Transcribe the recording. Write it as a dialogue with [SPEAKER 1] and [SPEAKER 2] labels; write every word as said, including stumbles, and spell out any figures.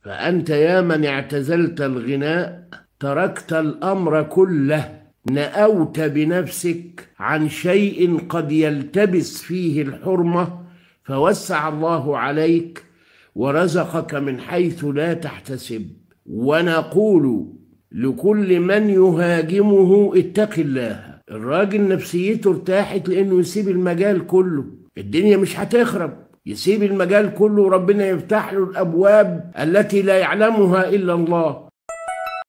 [SPEAKER 1] فأنت يا من اعتزلت الغناء تركت الأمر كله، نأوت بنفسك عن شيء قد يلتبس فيه الحرمة، فوسع الله عليك ورزقك من حيث لا تحتسب. ونقول لكل من يهاجمه اتق الله. الراجل نفسيته ارتاحت لأنه يسيب المجال كله، الدنيا مش هتخرب، يسيب المجال كله وربنا يفتح له الأبواب التي لا يعلمها إلا الله.